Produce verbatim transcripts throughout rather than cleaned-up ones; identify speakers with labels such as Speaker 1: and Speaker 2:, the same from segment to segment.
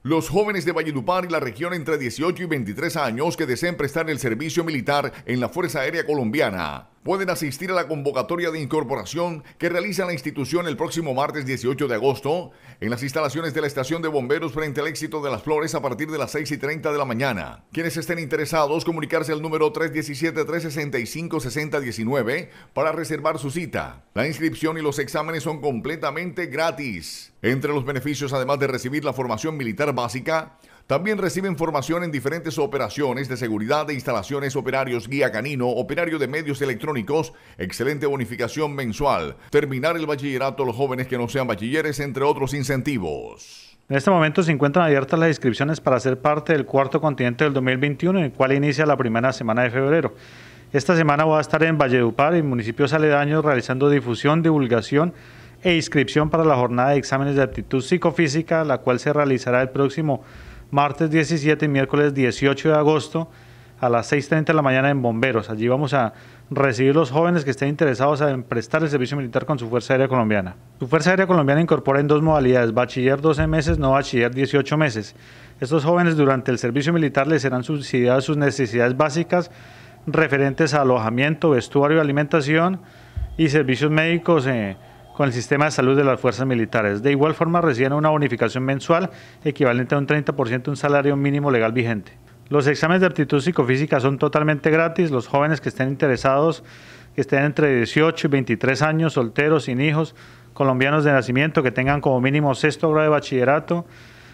Speaker 1: Los jóvenes de Valledupar y la región entre dieciocho y veintitrés años que deseen prestar el servicio militar en la Fuerza Aérea Colombiana pueden asistir a la convocatoria de incorporación que realiza la institución el próximo martes dieciocho de agosto en las instalaciones de la estación de bomberos frente al Éxito de las Flores a partir de las seis y treinta de la mañana. Quienes estén interesados, comunicarse al número tres uno siete, tres seis cinco, seis cero uno nueve para reservar su cita. La inscripción y los exámenes son completamente gratis. Entre los beneficios, además de recibir la formación militar básica, también reciben formación en diferentes operaciones de seguridad de instalaciones, operarios guía canino, operario de medios electrónicos, excelente bonificación mensual, terminar el bachillerato los jóvenes que no sean bachilleres, entre otros incentivos.
Speaker 2: En este momento se encuentran abiertas las inscripciones para ser parte del cuarto continente del dos mil veintiuno, en el cual inicia la primera semana de febrero. Esta semana voy a estar en Valledupar y municipios aledaños realizando difusión, divulgación e inscripción para la jornada de exámenes de aptitud psicofísica, la cual se realizará el próximo martes diecisiete y miércoles dieciocho de agosto a las seis y treinta de la mañana en Bomberos. Allí vamos a recibir los jóvenes que estén interesados en prestar el servicio militar con su Fuerza Aérea Colombiana. Su Fuerza Aérea Colombiana incorpora en dos modalidades: bachiller doce meses, no bachiller dieciocho meses. Estos jóvenes durante el servicio militar les serán subsidiadas sus necesidades básicas referentes a alojamiento, vestuario, alimentación y servicios médicos eh, con el sistema de salud de las fuerzas militares. De igual forma reciben una bonificación mensual equivalente a un treinta por ciento de un salario mínimo legal vigente. Los exámenes de aptitud psicofísica son totalmente gratis. Los jóvenes que estén interesados, que estén entre dieciocho y veintitrés años, solteros, sin hijos, colombianos de nacimiento, que tengan como mínimo sexto grado de bachillerato,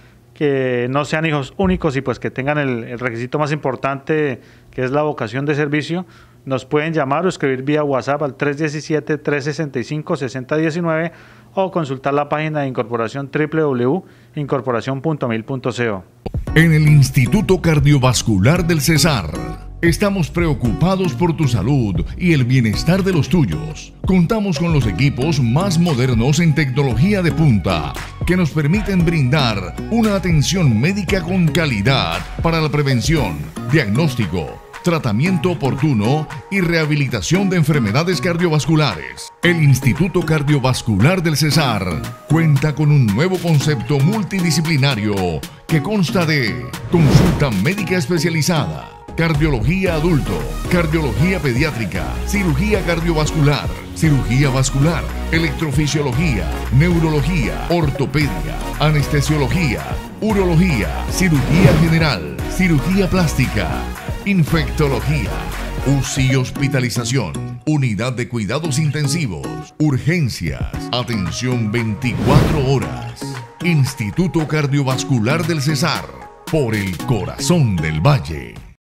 Speaker 2: que no sean hijos únicos y pues que tengan el, el requisito más importante, que es la vocación de servicio, nos pueden llamar o escribir vía WhatsApp al tres uno siete, tres seis cinco, seis cero uno nueve o consultar la página de incorporación doble u doble u doble u punto incorporación punto mil punto co.
Speaker 1: En el Instituto Cardiovascular del Cesar estamos preocupados por tu salud y el bienestar de los tuyos. Contamos con los equipos más modernos en tecnología de punta que nos permiten brindar una atención médica con calidad para la prevención, diagnóstico, tratamiento oportuno y rehabilitación de enfermedades cardiovasculares. El Instituto Cardiovascular del Cesar cuenta con un nuevo concepto multidisciplinario que consta de consulta médica especializada, cardiología adulto, cardiología pediátrica, cirugía cardiovascular, cirugía vascular, electrofisiología, neurología, ortopedia, anestesiología, urología, cirugía general, cirugía plástica, infectología, U C I y hospitalización, unidad de cuidados intensivos, urgencias, atención veinticuatro horas. Instituto Cardiovascular del Cesar, por el corazón del Valle.